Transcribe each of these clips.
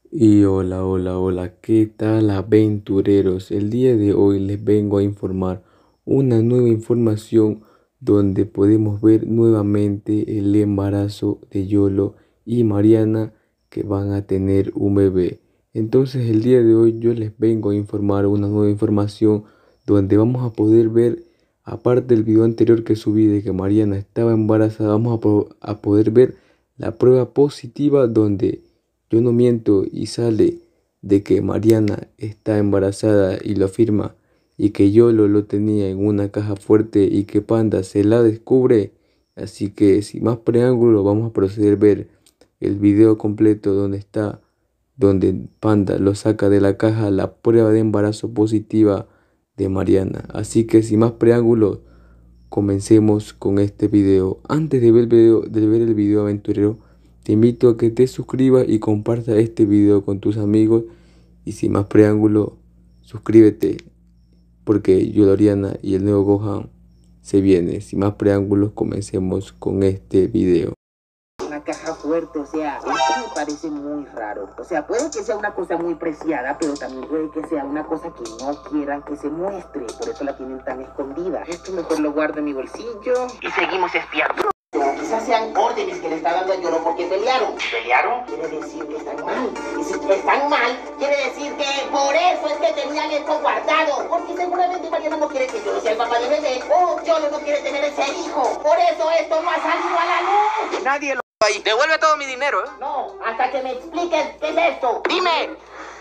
Y hola, hola, hola, ¿qué tal aventureros? El día de hoy les vengo a informar una nueva información donde podemos ver nuevamente el embarazo de Yolo y Mariana que van a tener un bebé. Entonces el día de hoy yo les vengo a informar una nueva información donde vamos a poder ver, aparte del video anterior que subí de que Mariana estaba embarazada, vamos a poder ver la prueba positiva donde yo no miento y sale de que Mariana está embarazada y lo afirma y que Yolo lo tenía en una caja fuerte y que Panda se la descubre. Así que sin más preámbulo vamos a proceder a ver el video completo donde Panda lo saca de la caja la prueba de embarazo positiva de Mariana. Así que sin más preámbulo comencemos con este video. Antes de ver el video aventurero, te invito a que te suscribas y compartas este video con tus amigos. Y sin más preámbulo, suscríbete porque Yoloriana y el nuevo Gohan se viene. Sin más preámbulos, comencemos con este video. Una caja fuerte, o sea, esto me parece muy raro. O sea, puede que sea una cosa muy preciada, pero también puede que sea una cosa que no quieran que se muestre. Por eso la tienen tan escondida. Esto mejor lo guardo en mi bolsillo y seguimos espiando. Quizás sean órdenes que le está dando a Yolo porque pelearon. ¿Pelearon? Quiere decir que están mal. Y si están mal, quiere decir que por eso es que tenían esto guardado. Porque seguramente Mariana no quiere que Yolo sea el papá del bebé. O Yolo no quiere tener ese hijo. Por eso esto no ha salido a la luz. Nadie lo ahí. Devuelve todo mi dinero, ¿eh? No, hasta que me expliques qué es esto. Dime.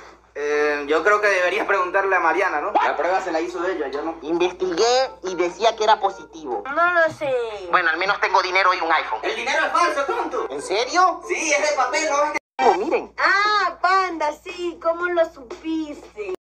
Yo creo que deberías preguntarle a Mariana, ¿no? La prueba se la hizo ella, yo no. Investigué y decía que era positivo. No lo sé. Bueno, al menos tengo dinero y un iPhone. El dinero es falso, tonto. ¿En serio? Sí, es de papel, ¿no? Oh, miren. Ah, Panda, sí, ¿cómo lo supiste?